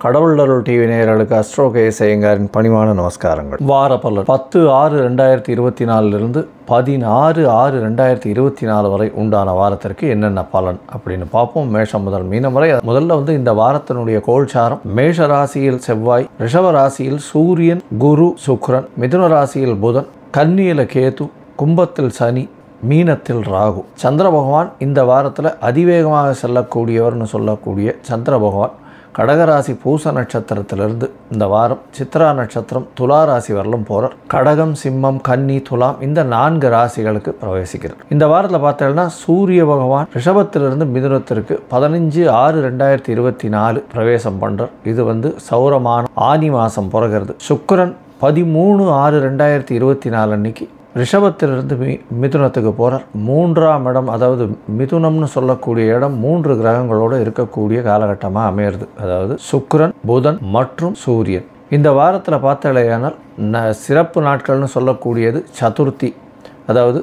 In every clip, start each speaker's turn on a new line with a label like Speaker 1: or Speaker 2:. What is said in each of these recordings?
Speaker 1: கடவுள் அருள் டிவி நேயர்களுக்கு அஸ்ட்ரோ கேஎஸ் ஐயங்காரின் பணிவான நமஸ்காரங்கள். வார பலன் 10/6/2024 16/6/2024 வரை உண்டான வாரத்திற்கு என்னென்ன பலன் அப்படின்னு பார்ப்போம். மேஷம் முதல் மீனம் வரை. முதல்ல இந்த வாரத்தினுடைய கோல்சாரம் மேஷ ராசியில் செவ்வாய், ரிஷப ராசியில் சூரியன், குரு, சுக்கிரன், மிதுன ராசியில் புதன், கன்னியில கேது, கும்பத்தில் சனி, மீனத்தில் ராகு. சந்திர பகவான் இந்த வாரத்தில் அதிவேகமாக செல்லக்கூடியவர்னு சொல்லக்கூடிய சந்திர பகவான் கடகராசி பூச நட்சத்திரத்திலிருந்து இந்த வாரம் சித்ரா நட்சத்திரம் துலா ராசி வரலும் போகிறார். கடகம், சிம்மம், கன்னி, துலாம் இந்த 4 ராசிகளுக்கு பிரவேசிக்கிறார். இந்த வாரத்தில் பார்த்தீங்கன்னா சூரிய பகவான் ரிஷபத்திலிருந்து மிதுனத்திற்கு 15/6/2024 பிரவேசம் பண்ணுறார். இது சௌரமான ஆனி மாதம் பிறகுறது. சுக்கிரன் 13/6/2024 அன்னைக்கு ரிஷபத்திலிருந்து மிதுனத்துக்கு போகிறார். 3ஆம் இடம், அதாவது மிதுனம்னு சொல்லக்கூடிய இடம் 3 கிரகங்களோடு இருக்கக்கூடிய காலகட்டமாக அமையிறது. அதாவது சுக்கிரன், புதன் மற்றும் சூரியன். இந்த வாரத்தில் பார்த்தாலேயானால் சிறப்பு நாட்கள்னு சொல்லக்கூடியது சதுர்த்தி, அதாவது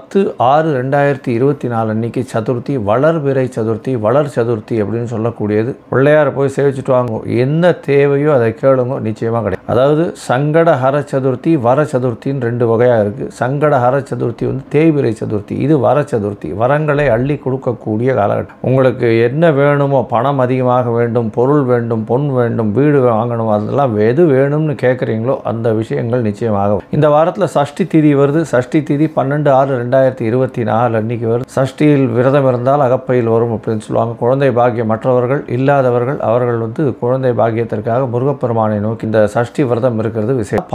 Speaker 1: 10/6/2024 அன்னைக்கு சதுர்த்தி, வளர்பிறை சதுர்த்தி, வளர் சதுர்த்தி அப்படின்னு சொல்லக்கூடியது. பிள்ளையாரை போய் சேவிச்சுட்டு வாங்க, என்ன தேவையோ அதை கேளுங்க, நிச்சயமாக கிடைக்கும். அதாவது சங்கடஹர சதுர்த்தி, வர சதுர்த்தின்னு 2 வகையாக இருக்குது. சங்கடஹர சதுர்த்தி தேய்பிறை சதுர்த்தி, இது வர சதுர்த்தி. வரங்களை அள்ளி கொடுக்கக்கூடிய காலகட்டம். உங்களுக்கு என்ன வேணுமோ, பணம் அதிகமாக வேண்டும், பொருள் வேண்டும், பொன் வேண்டும், வீடு வாங்கணும், அதெல்லாம் எது வேணும்னு கேட்குறீங்களோ அந்த விஷயங்கள் நிச்சயமாக. இந்த வாரத்தில் சஷ்டி திதி வருது. சஷ்டி திதி 12/6/2024 அன்னைக்கு வரும். சஷ்டியில் விரதம் இருந்தால் அகப்பையில் வரும் அப்படின்னு சொல்லுவாங்க. குழந்தை பாக்கியம் மற்றவர்கள் இல்லாதவர்கள் அவர்கள் குழந்தை பாக்கியத்திற்காக முருகப்பெருமானை நோக்கி இந்த சஷ்டி விரதம் இருக்கிறது விசேஷம்.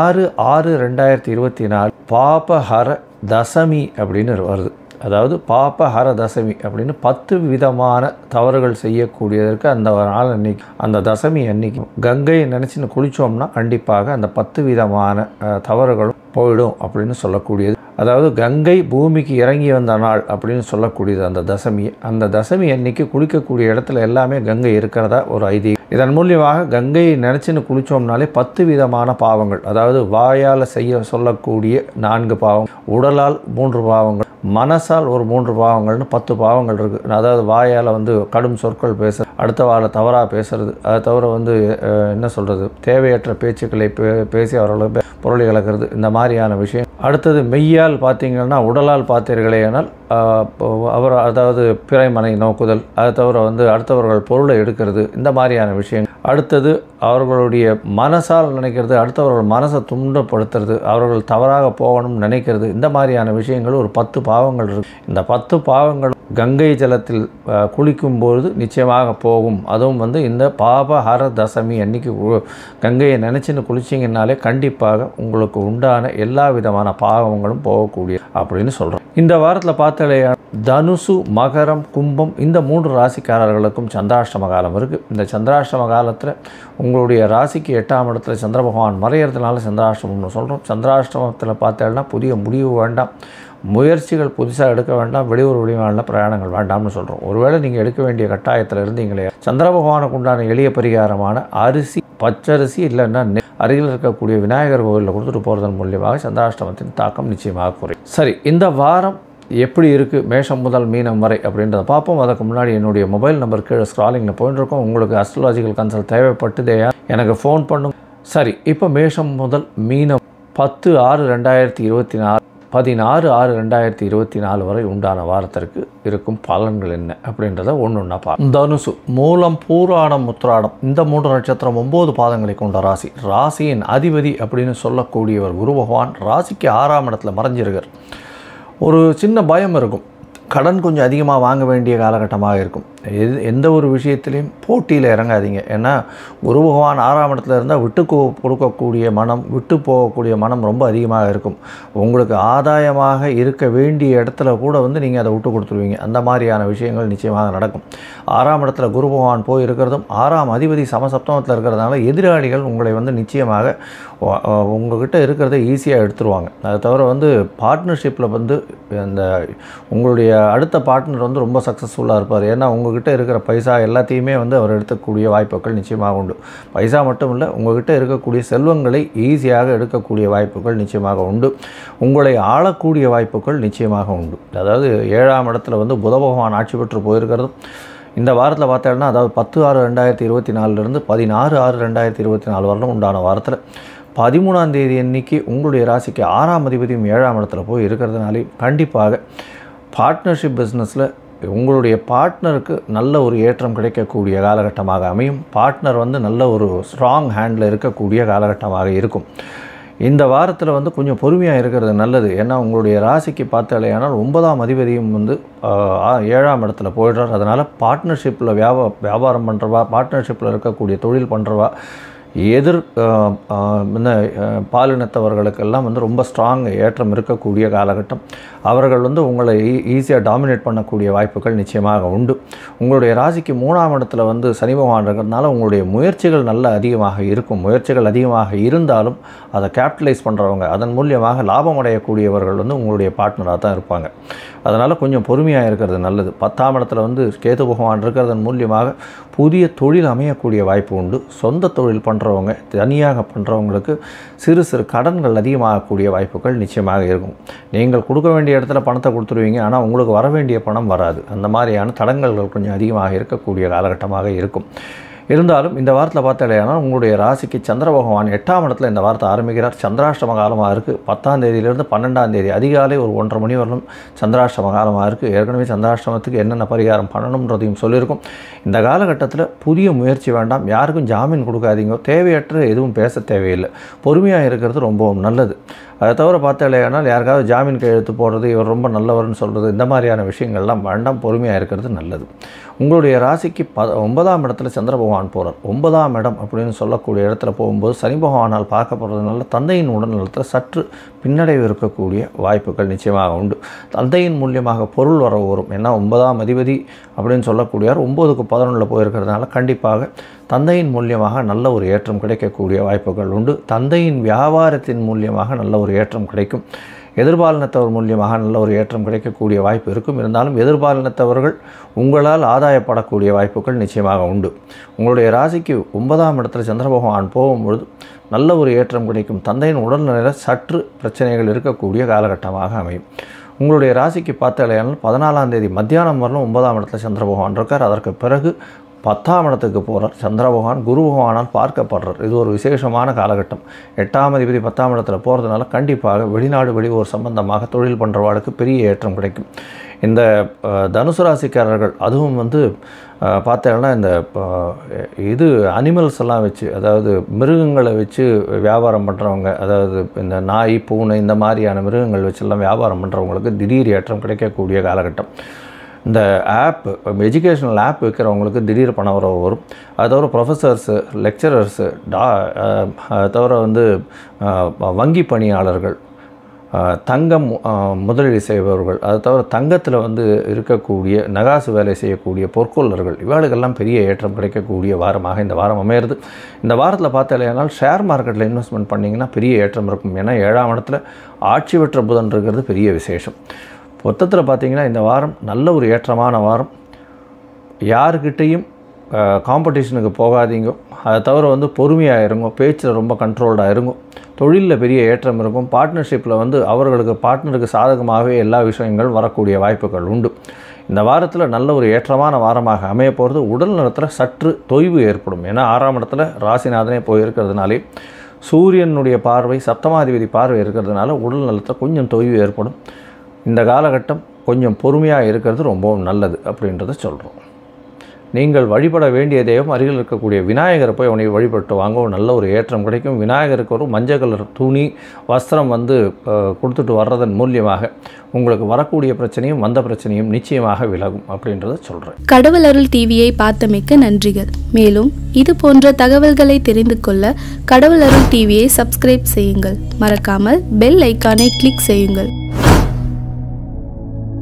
Speaker 1: 16/6/2024 பாபஹர தசமி அப்படின்னு வருது. அதாவது பாபஹர தசமி அப்படின்னு 10 விதமான தவறுகள் செய்யக்கூடியதற்கு அந்த நாள் அன்னைக்கு, அந்த தசமி அன்னைக்கு கங்கையை நினச்சின்னு குளித்தோம்னா கண்டிப்பாக அந்த 10 விதமான தவறுகளும் போயிடும் அப்படின்னு சொல்லக்கூடியது. அதாவது கங்கை பூமிக்கு இறங்கி வந்த நாள் அப்படின்னு சொல்லக்கூடியது அந்த தசமி. அந்த தசமி அன்னைக்கு குளிக்கக்கூடிய இடத்துல எல்லாமே கங்கை இருக்கிறதா ஒரு ஐதீகம். இதன் மூலியமாக கங்கையை நினச்சின்னு குளித்தோம்னாலே 10 விதமான பாவங்கள், அதாவது வாயால் செய்ய சொல்லக்கூடிய 4 பாவங்கள், உடலால் 3 பாவங்கள், மனசால் ஒரு 3 பாவங்கள்னு 10 பாவங்கள் இருக்குது. அதாவது வாயால் கடும் சொற்கள் பேசுறது, அடுத்த வார தவறாக பேசுறது, அதை தவிர என்ன சொல்கிறது, தேவையற்ற பேச்சுக்களை பேசி அவர்களுக்கு பொருளை இழக்கிறது, இந்த மாதிரியான விஷயம். அடுத்தது மெய்யால் பார்த்தீங்கன்னா, உடலால் பார்த்தீர்களே ஆனால் அதாவது பிறைமனை நோக்குதல், அதை தவிர அடுத்தவர்கள் பொருளை எடுக்கிறது, இந்த மாதிரியான விஷயங்கள். அடுத்தது அவர்களுடைய மனசால் நினைக்கிறது, அடுத்தவர்கள் மனசை துன்பப்படுத்துறது, அவர்கள் தவறாக போகணும்னு நினைக்கிறது, இந்த மாதிரியான விஷயங்கள் ஒரு 10 பாவங்கள் இருக்குது. இந்த 10 பாவங்கள் கங்கை ஜலத்தில் குளிக்கும்போது நிச்சயமாக போகும். அதுவும் இந்த பாபஹர தசமி அன்னைக்கு கங்கையை நினச்சின்னு குளிச்சிங்கனாலே கண்டிப்பாக உங்களுக்கு உண்டான எல்லா விதமான பாவங்களும் போகக்கூடிய அப்படின்னு சொல்கிறோம். இந்த வாரத்தில் பார்த்தாலே தனுசு, மகரம், கும்பம் இந்த 3 ராசிக்காரர்களுக்கும் சந்திராஷ்டம காலம் இருக்குது. இந்த சந்திராஷ்டம காலத்தில் உங்களுடைய ராசிக்கு 8ஆம் இடத்துல சந்திர பகவான் மறையிறதுனால சந்திராஷ்டமம்னு சொல்கிறோம். சந்திராஷ்டமத்தில் பார்த்தேன்னா புதிய முடிவு வேண்டாம், முயற்சிகள் புதுசாக எடுக்க வேண்டாம், வெளியூர் வெளிமாநில பிரயாணங்கள் வேண்டாம்னு சொல்கிறோம். ஒருவேளை நீங்கள் எடுக்க வேண்டிய கட்டாயத்தில் இருந்தீங்களே, சந்திர பகவானுக்கு உண்டான எளிய பரிகாரமான அரிசி, பச்சரிசி இல்லைன்னா அருகில் இருக்கக்கூடிய விநாயகர் கோவிலில் கொடுத்துட்டு போகிறதன் மூலியமாக சந்திராஷ்டமத்தின் தாக்கம் நிச்சயமாக குறையும். சரி, இந்த வாரம் எப்படி இருக்குது மேஷம் முதல் மீனம் வரை அப்படின்றத பார்ப்போம். அதுக்கு முன்னாடி என்னுடைய மொபைல் நம்பர் கீழே ஸ்க்ராலிங்கில் போயிட்டு இருக்கோம். உங்களுக்கு அஸ்ட்ராலஜிக்கல் கன்சல்ட் தேவைப்பட்டுதேயா எனக்கு ஃபோன் பண்ணுங்க. சரி, இப்போ மேஷம் முதல் மீனம் 10/6/2024 16/6/2024 வரை உண்டான வாரத்திற்கு இருக்கும் பலன்கள் என்ன அப்படின்றத ஒன்றா பார்ப்போம். தனுசு, மூலம், பூராடம், உத்திராடம் இந்த 3 நட்சத்திரம் 9 பாதங்களை கொண்ட ராசி. ராசியின் அதிபதி அப்படின்னு சொல்லக்கூடியவர் குரு பகவான் ராசிக்கு 6ஆம் இடத்துல மறைஞ்சிருக்கார். ஒரு சின்ன பயம் இருக்கும், கடன் கொஞ்சம் அதிகமாக வாங்க வேண்டிய காலகட்டமாக இருக்கும். எந்த ஒரு விஷயத்திலையும் போட்டியில் இறங்காதீங்க. ஏன்னா குரு பகவான் 6ஆம் இடத்துல இருந்தால் விட்டு கொடுக்கக்கூடிய மனம், விட்டு போகக்கூடிய மனம் ரொம்ப அதிகமாக இருக்கும். உங்களுக்கு ஆதாயமாக இருக்க வேண்டிய இடத்துல கூட நீங்கள் அதை விட்டு கொடுத்துருவீங்க. அந்த மாதிரியான விஷயங்கள் நிச்சயமாக நடக்கும். 6ஆம் இடத்துல குரு பகவான் போய் இருக்கிறதும் 6ஆம் அதிபதி சமசப்தமத்தில் இருக்கிறதுனால எதிராளிகள் உங்களை நிச்சயமாக உங்கள்கிட்ட இருக்கிறத ஈஸியாக எடுத்துருவாங்க. அதை தவிர பார்ட்னர்ஷிப்பில் அந்த உங்களுடைய அடுத்த பார்ட்னர் ரொம்ப சக்ஸஸ்ஃபுல்லாக இருப்பார். ஏன்னா உங்கள்கிட்ட இருக்கிற பைசா எல்லாத்தையுமே அவர் எடுக்கக்கூடிய வாய்ப்புகள் நிச்சயமாக உண்டு. பைசா மட்டும் இல்லை, உங்கள்கிட்ட இருக்கக்கூடிய செல்வங்களை ஈஸியாக எடுக்கக்கூடிய வாய்ப்புகள் நிச்சயமாக உண்டு. உங்களை ஆளக்கூடிய வாய்ப்புகள் நிச்சயமாக உண்டு. அதாவது 7ஆம் இடத்துல புத பகவான் ஆட்சி பெற்று போயிருக்கிறதும் இந்த வாரத்தில் பார்த்தோம்னா அதாவது 10/6/2024 16/6/2024 வரலும் உண்டான வாரத்தில் 13ஆம் தேதி அன்னைக்கு உங்களுடைய ராசிக்கு 6ஆம் அதிபதியும் 7ஆம் இடத்துல போய் இருக்கிறதுனாலே கண்டிப்பாக பார்ட்னர்ஷிப் பிஸ்னஸில் உங்களுடைய பார்ட்னருக்கு நல்ல ஒரு ஏற்றம் கிடைக்கக்கூடிய காலகட்டமாக அமையும். பார்ட்னர் வந்து நல்ல ஒரு ஸ்ட்ராங் ஹேண்டில் இருக்கக்கூடிய காலகட்டமாக இருக்கும். இந்த வாரத்தில் வந்து கொஞ்சம் பொறுமையாக இருக்கிறது நல்லது. ஏன்னா உங்களுடைய ராசிக்கு பார்த்தாலேயானால் 9ஆம் அதிபதியும் வந்து 7ஆம் இடத்துல போயிடுறார். அதனால் பார்ட்னர்ஷிப்பில் வியாபாரம் பண்ணுறவா, பார்ட்னர்ஷிப்பில் இருக்கக்கூடிய தொழில் பண்ணுறவா, பாலினத்தவர்களுக்கெல்லாம் வந்து ரொம்ப ஸ்ட்ராங் ஏற்றம் இருக்கக்கூடிய காலகட்டம். அவர்கள் வந்து உங்களை ஈஸியாக டாமினேட் பண்ணக்கூடிய வாய்ப்புகள் நிச்சயமாக உண்டு. உங்களுடைய ராசிக்கு 3ஆம் இடத்துல வந்து சனி பகவான் இருக்கிறதுனால உங்களுடைய முயற்சிகள் நல்ல அதிகமாக இருக்கும். முயற்சிகள் அதிகமாக இருந்தாலும் அதை கேபிட்டலைஸ் பண்ணுறவங்க, அதன் மூலியமாக லாபம் அடையக்கூடியவர்கள் வந்து உங்களுடைய பார்ட்னராக தான் இருப்பாங்க. அதனால் கொஞ்சம் பொறுமையாக இருக்கிறது நல்லது. 10ஆம் இடத்துல வந்து கேது பகவான் இருக்கிறதன் மூலியமாக புதிய தொழில் அமையக்கூடிய வாய்ப்பு உண்டு. சொந்த தொழில் பண்ணுறவங்க, தனியாக பண்ணுறவங்களுக்கு சிறு சிறு கடன்கள் அதிகமாகக்கூடிய வாய்ப்புகள் நிச்சயமாக இருக்கும். நீங்கள் கொடுக்க வேண்டிய இடத்துல பணத்தை கொடுத்துருவீங்க, ஆனால் உங்களுக்கு வர வேண்டிய பணம் வராது. அந்த மாதிரியான தடங்கல்கள் கொஞ்சம் அதிகமாக இருக்கக்கூடிய காலகட்டமாக இருக்கும். இருந்தாலும் இந்த வாரத்தில் பார்த்தாலேனா உங்களுடைய ராசிக்கு சந்திர பகவான் 8ஆம் இடத்துல இந்த வாரத்தை ஆரம்பிக்கிறார். சந்திராஷ்டம காலமாக இருக்குது. 10ஆம் தேதியிலிருந்து 12ஆம் தேதி அதிகாலை ஒரு 1:30 மணி வரலும் சந்திராஷ்டம காலமாக இருக்குது. ஏற்கனவே சந்திராஷ்டமத்துக்கு என்னென்ன பரிகாரம் பண்ணணுன்றதையும் சொல்லியிருக்கும். இந்த காலகட்டத்தில் புதிய முயற்சி வேண்டாம். யாருக்கும் ஜாமீன் கொடுக்காதீங்க. தேவையற்ற எதுவும் பேச தேவையில்லை. பொறுமையாக இருக்கிறது ரொம்பவும் நல்லது. அதை தவிர பார்த்தாலேனால் யாருக்காவது ஜாமீன் கையெழுத்து போடுறது, இவர் ரொம்ப நல்லவர்னு சொல்கிறது, இந்த மாதிரியான விஷயங்கள்லாம் வேண்டாம். பொறுமையாக இருக்கிறது நல்லது. உங்களுடைய ராசிக்கு 9ஆம் இடத்துல சந்திர பகவான் போகிறார். 9ஆம் இடம் அப்படின்னு சொல்லக்கூடிய இடத்துல போகும்போது சனி பகவானால் பார்க்கப்படுறதுனால தந்தையின் உடல்நலத்தில் சற்று பின்னடைவு இருக்கக்கூடிய வாய்ப்புகள் நிச்சயமாக உண்டு. தந்தையின் மூலியமாக பொருள் வரவு வரும். ஏன்னா 9ஆம் அதிபதி அப்படின்னு சொல்லக்கூடியார் 9க்கு 11 போயிருக்கிறதுனால கண்டிப்பாக தந்தையின் மூலியமாக நல்ல ஒரு ஏற்றம் கிடைக்கக்கூடிய வாய்ப்புகள் உண்டு. தந்தையின் வியாபாரத்தின் மூலியமாக நல்ல ஒரு ஏற்றம் கிடைக்கும். எதிர்பாலினத்தவர் மூலியமாக நல்ல ஒரு ஏற்றம் கிடைக்கக்கூடிய வாய்ப்பு இருக்கும். இருந்தாலும் எதிர்பாலினத்தவர்கள் உங்களால் ஆதாயப்படக்கூடிய வாய்ப்புகள் நிச்சயமாக உண்டு. உங்களுடைய ராசிக்கு 9ஆம் இடத்துல சந்திர பகவான் போகும்பொழுது நல்ல ஒரு ஏற்றம் கிடைக்கும். தந்தையின் உடல்நிலையில் சற்று பிரச்சனைகள் இருக்கக்கூடிய காலகட்டமாக அமையும். உங்களுடைய ராசிக்கு பார்த்தாலேயானால் 14ஆம் தேதி மத்தியானம் வரலும் 9ஆம் இடத்துல சந்திர பகவான் இருக்கார். அதற்கு பிறகு 10ஆம் இடத்துக்கு போகிறார். சந்திர பகவான் குரு பகவானால் பார்க்கப்படுறார். இது ஒரு விசேஷமான காலகட்டம். 8ஆம் அதிபதி 10ஆம் இடத்துல போகிறதுனால கண்டிப்பாக வெளிநாடு வெளியூர் சம்பந்தமாக தொழில் பண்ணுறவாளுக்கு பெரிய ஏற்றம் கிடைக்கும். இந்த தனுசு ராசிக்காரர்கள் அதுவும் வந்து பார்த்தோன்னா இந்த அனிமல்ஸ் எல்லாம் வச்சு, அதாவது மிருகங்களை வச்சு வியாபாரம் பண்ணுறவங்க, அதாவது இந்த நாய் பூனை இந்த மாதிரியான மிருகங்கள் வச்செல்லாம் வியாபாரம் பண்ணுறவங்களுக்கு திடீர் ஏற்றம் கிடைக்கக்கூடிய காலகட்டம். இந்த எஜுகேஷனல் ஆப் விற்கிறவங்களுக்கு திடீர் பண வரவு வரும். அது தவிர ப்ரொஃபஸர்ஸு, லெக்சரர்ஸு, தவிர வந்து வங்கி பணியாளர்கள், தங்கம் முதலீடு செய்பவர்கள், அது தவிர தங்கத்தில் வந்து இருக்கக்கூடிய நகாசு வேலை செய்யக்கூடிய பொற்கொள்ளர்கள், இவர்களுக்கெல்லாம் பெரிய ஏற்றம் கிடைக்கக்கூடிய வாரமாக இந்த வாரம் அமையிறது. இந்த வாரத்தில் பார்த்தாலேனால் ஷேர் மார்க்கெட்டில் இன்வெஸ்ட்மெண்ட் பண்ணிங்கன்னா பெரிய ஏற்றம் இருக்கும். ஏன்னா 7ஆம் இடத்துல ஆட்சி பெற்ற புதன் இருக்கிறது பெரிய விசேஷம். மொத்தத்தில் பார்த்திங்கன்னா இந்த வாரம் நல்ல ஒரு ஏற்றமான வாரம். யாருக்கிட்டையும் காம்படிஷனுக்கு போகாதீங்க. அதை தவிர வந்து பொறுமையாக இருங்க. பேச்சில் ரொம்ப கண்ட்ரோல்டாக இருங்க. தொழிலில் பெரிய ஏற்றம் இருக்கும். பார்ட்னர்ஷிப்பில் வந்து பார்ட்னருக்கு சாதகமாகவே எல்லா விஷயங்கள் வரக்கூடிய வாய்ப்புகள் உண்டு. இந்த வாரத்தில் நல்ல ஒரு ஏற்றமான வாரமாக அமைய போகிறது. உடல் நலத்தில் சற்று தொய்வு ஏற்படும். ஏன்னா 6ஆம் இடத்துல ராசிநாதனே போயிருக்கிறதுனாலே சூரியனுடைய பார்வை, சப்தமாதிபதி பார்வை இருக்கிறதுனால உடல் நலத்தில் கொஞ்சம் தொய்வு ஏற்படும். இந்த காலகட்டம் கொஞ்சம் பொறுமையாக இருக்கிறது ரொம்பவும் நல்லது அப்படின்றத சொல்கிறோம். நீங்கள் வழிபட வேண்டிய தெய்வம் அருகில் இருக்கக்கூடிய விநாயகரை போய் அவனை வழிபட்டு வாங்க. நல்ல ஒரு ஏற்றம் கிடைக்கும். விநாயகருக்கு ஒரு மஞ்சள் கலர் துணி, வஸ்திரம் வந்து கொடுத்துட்டு வர்றதன் மூலியமாக உங்களுக்கு வரக்கூடிய பிரச்சனையும் வந்த பிரச்சனையும் நிச்சயமாக விலகும் அப்படின்றத சொல்கிறேன்.
Speaker 2: கடவுள் அருள் டிவியை பார்த்தமைக்கு நன்றிகள். மேலும் இது போன்ற தகவல்களை தெரிந்து கொள்ள கடவுள் அருள் டிவியை சப்ஸ்கிரைப் செய்யுங்கள். மறக்காமல் பெல் ஐக்கானை கிளிக் செய்யுங்கள்.